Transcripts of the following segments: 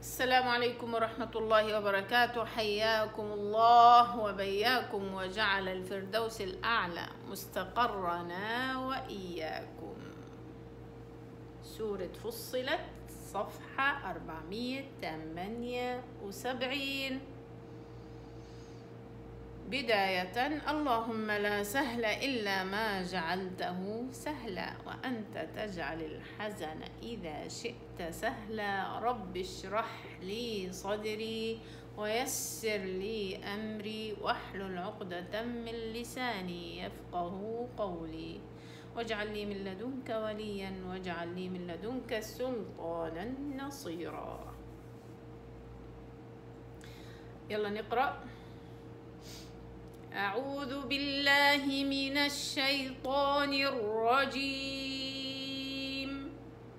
السلام عليكم ورحمة الله وبركاته. حياكم الله وبياكم وجعل الفردوس الأعلى مستقرنا وإياكم. سورة فصلت صفحة 478. بداية: اللهم لا سهل إلا ما جعلته سهلا وأنت تجعل الحزن إذا شئت سهلا. رب اشرح لي صدري ويسر لي أمري واحلل عقدة من لساني يفقه قولي واجعل لي من لدنك وليا واجعل لي من لدنك سلطانا نصيرا. يلا نقرأ. أعوذ بالله من الشيطان الرجيم.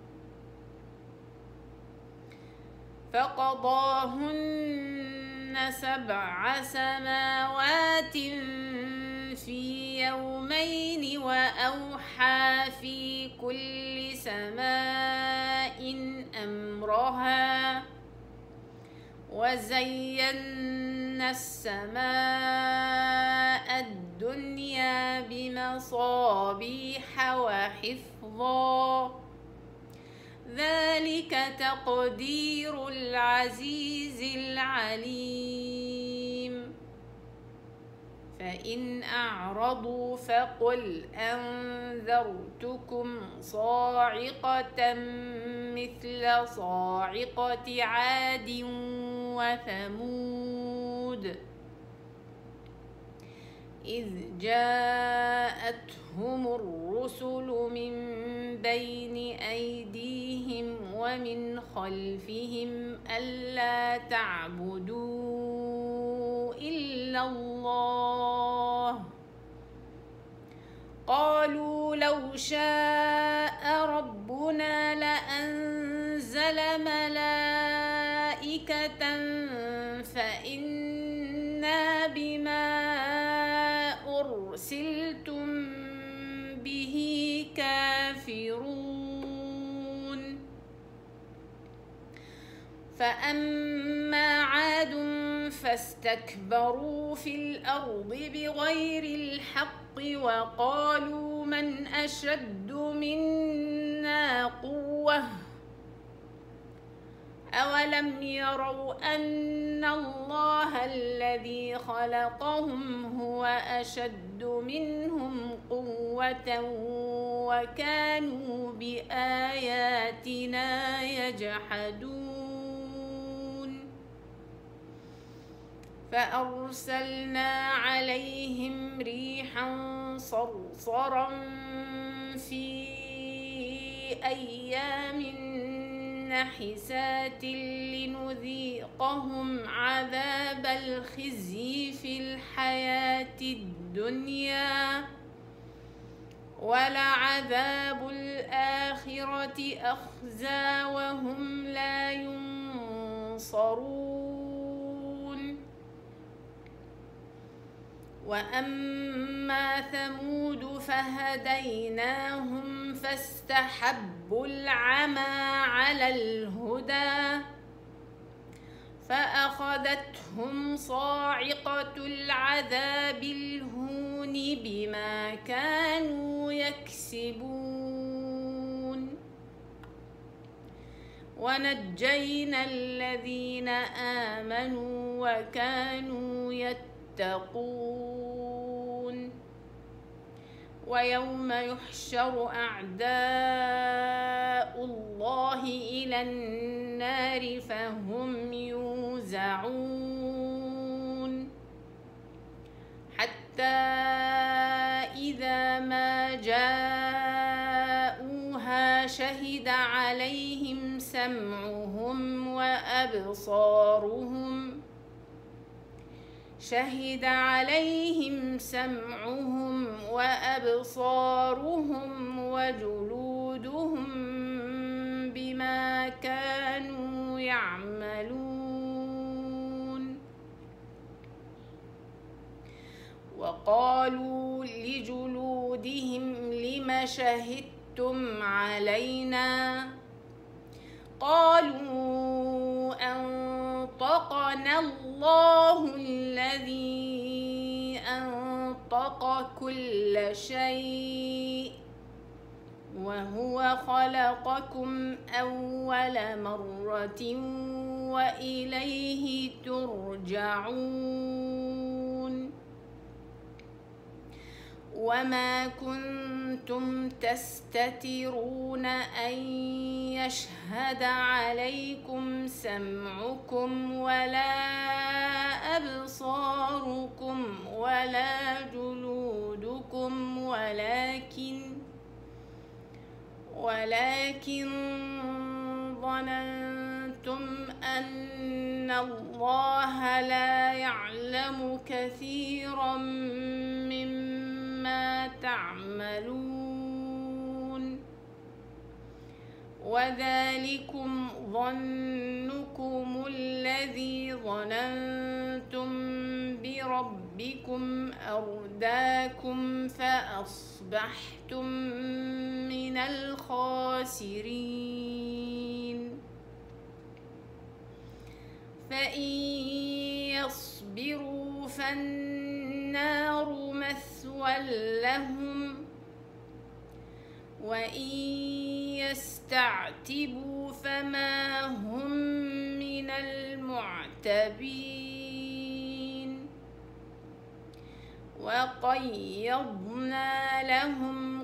فقضاهن 7 سماوات في يومين وأوحى في كل سماء أمرها وزينا السماء الدنيا بمصابيح وحفظا ذلك تقدير العزيز العليم. فإن أعرضوا فقل أنذرتكم صاعقة مثل صاعقة عاد وثمود إذ جاءتهم الرسل من بين أيديهم ومن خلفهم ألا تعبدوا إلا الله قالوا لو شاء ربنا لأنزل ملائكة فإنا بما أرسلتم به كافرون. فأما عاد فاستكبروا في الأرض بغير الحق وقالوا من أشد منا قوة أولم يروا أن الله الذي خلقهم هو أشد منهم قوة وكانوا بآياتنا يجحدون. فأرسلنا عليهم ريحا صرصرا في أيام نحسات لنذيقهم عذاب الخزي في الحياة الدنيا ولعذاب الآخرة أخزى وهم لا ينصرون. وأما ثمود فهديناهم فاستحبوا العمى على الهدى فأخذتهم صاعقة العذاب الهون بما كانوا يكسبون. ونجينا الذين آمنوا وكانوا يتقون. ويوم يحشر أعداء الله إلى النار فهم يوزعون حتى إذا ما جاءوها شهد عليهم سمعهم وأبصارهم وجلودهم بما كانوا يعملون. وقالوا لجلودهم لم شهدتم علينا قالوا صدقنا الله الذي أنطق كل شيء وهو خلقكم أول مرة وإليه ترجعون وما كنتم تستترون أن يشهد عليكم سمعكم ولا أبصاركم ولا جلودكم ولكن ظننتم أن الله لا يعلم كثيرا مما تعملون وذلكم ظنكم الذي ظننتم بربكم أرداكم فأصبحتم من الخاسرين فإن يصبروا فالنار مثوى لهم وإن يستعتبوا فما هم من المعتبين وقيضنا لهم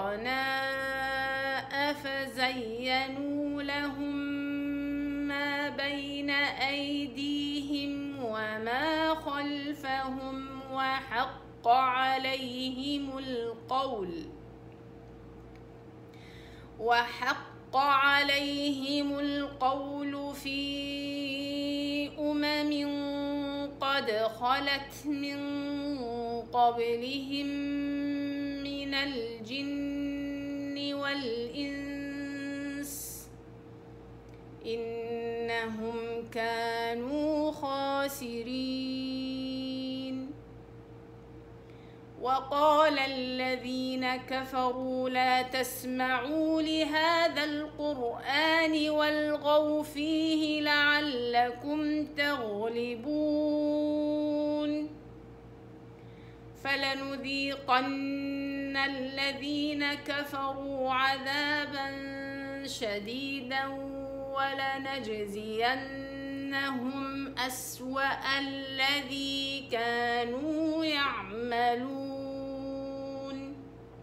قرناء فزينوا لهم ما بين أيديهم وما خلفهم وحق عليهم القول في قد خلت من قبلهم من الجن والإنس إنهم كانوا خاسرين وقال الذين كفروا لا تسمعوا لهذا القرآن والغوا فيه لعلكم تغلبون فلنذيقن الذين كفروا عذابا شديدا ولنجزينهم أسوأ الذي كانوا يعملون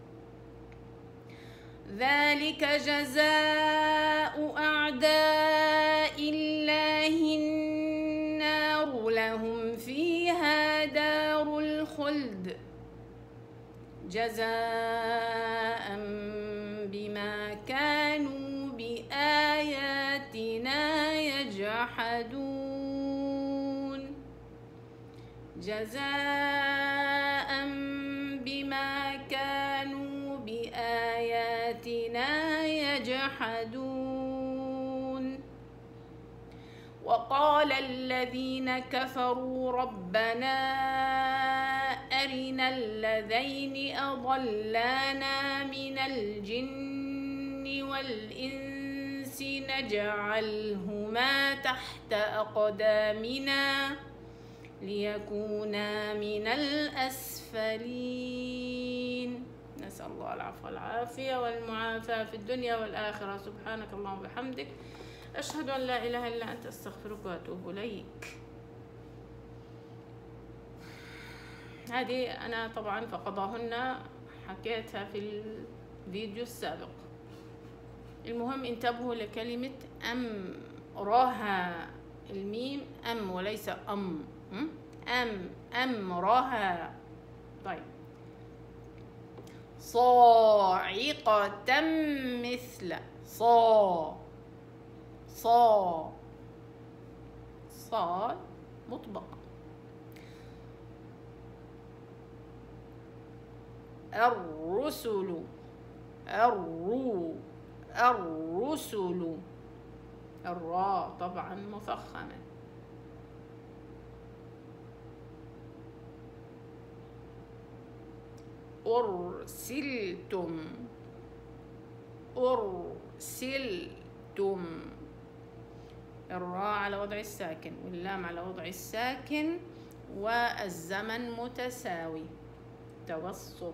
ذلك جزاء أعداء الله النار لهم فيها دار الخلد جزاء بما كانوا بآياتنا يجحدون جزاء بما كانوا بآياتنا يجحدون وقال الذين كفروا ربنا أرنا الذين أضلانا من الجن والإنس نجعلهما تحت أقدامنا ليكونا من الأسفلين نسأل الله العفو والعافية والمعافاة في الدنيا والآخرة سبحانك اللهم وبحمدك أشهد أن لا إله إلا أنت أستغفرك وأتوب إليك. هذه أنا طبعا فقضاهن حكيتها في الفيديو السابق. المهم انتبهوا لكلمة أم راها الميم أم وليس أم راها. طيب صاعقة مثل صاد مطبقة. الرسل الراء طبعا مفخمة. أرسلتم الراء على وضع الساكن واللام على وضع الساكن، والزمن متساوي توسط.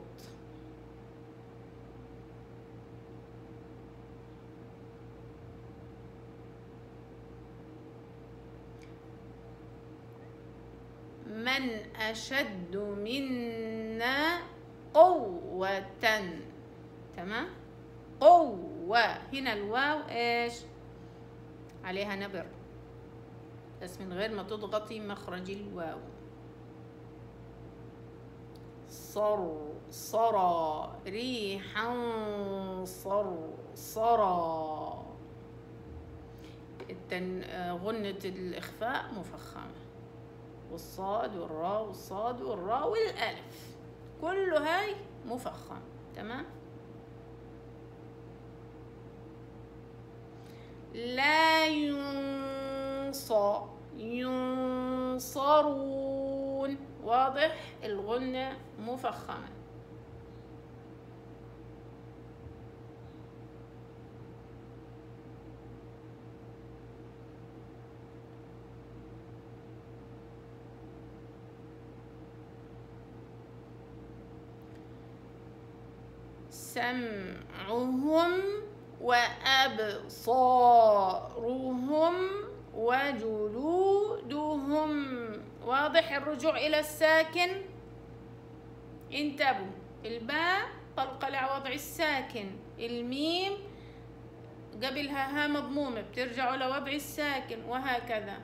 من أشد منا قوة. تمام. قوة، هنا الواو ايش عليها نبر، بس من غير ما تضغطي مخرج الواو. صرى ريحا صرى. غنة الإخفاء مفخمة، والصاد والراء والصاد والراء والألف كله هاي مفخم. تمام. لا ينصرون، واضح الغنة مفخمة. سمعهم وأبصارهم وجلودهم. واضح الرجوع إلى الساكن. انتبهوا، الباء قلقلة على وضع الساكن، الميم قبلها ها مضمومة بترجعوا لوضع الساكن، وهكذا.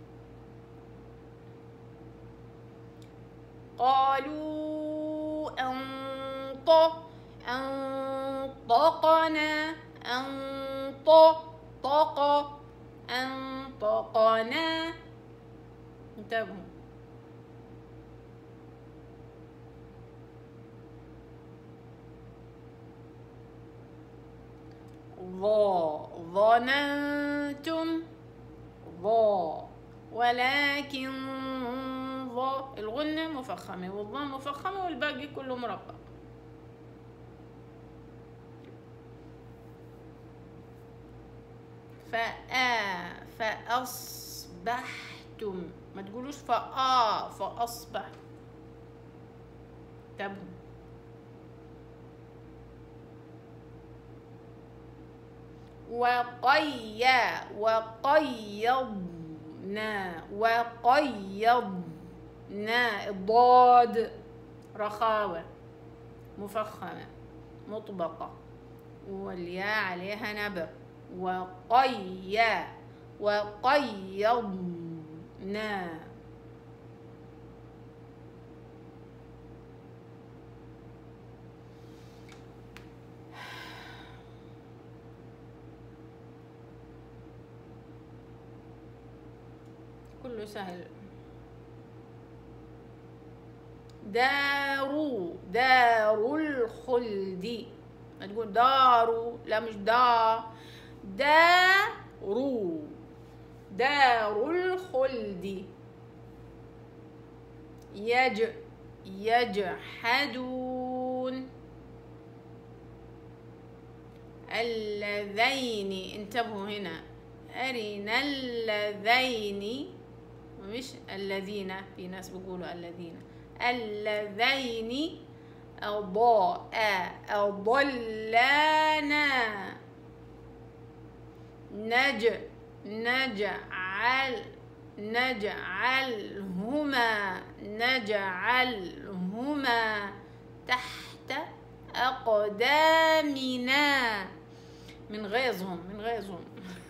قالوا أنطقنا أنطقنا. انتبهوا. ظننتم ولكن الغنة مفخمة والظاء مفخمة والباقي كله مرقق. فأصبحتم، ما تقولوش فأصبح. انتبهوا. وقيضنا الضاد رخاوة مفخمة مطبقة، والياء عليها نبر. وقيضنا. كله سهل. دار الخلد، ما تقول دارو، لا مش دار الخلد. يجحدون. اللذين، انتبهوا هنا، أرنا اللذين مش الذين، في ناس بيقولوا اللذين أضلانا. نجعلهما تحت أقدامنا. من غيظهم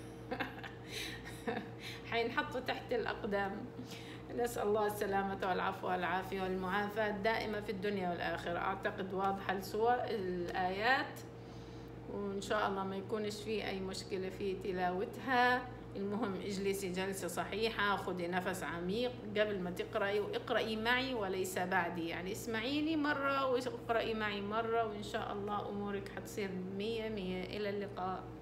حينحطوا تحت الأقدام. نسأل الله السلامة والعفو والعافية والمعافاة الدائمة في الدنيا والآخرة. أعتقد واضحة الآيات، وإن شاء الله ما يكونش في أي مشكلة في تلاوتها. المهم اجلسي جلسة صحيحة، خذي نفس عميق قبل ما تقرأي، واقرأي معي وليس بعدي، يعني اسمعيني مرة واقرأي معي مرة، وإن شاء الله أمورك حتصير 100 100. إلى اللقاء.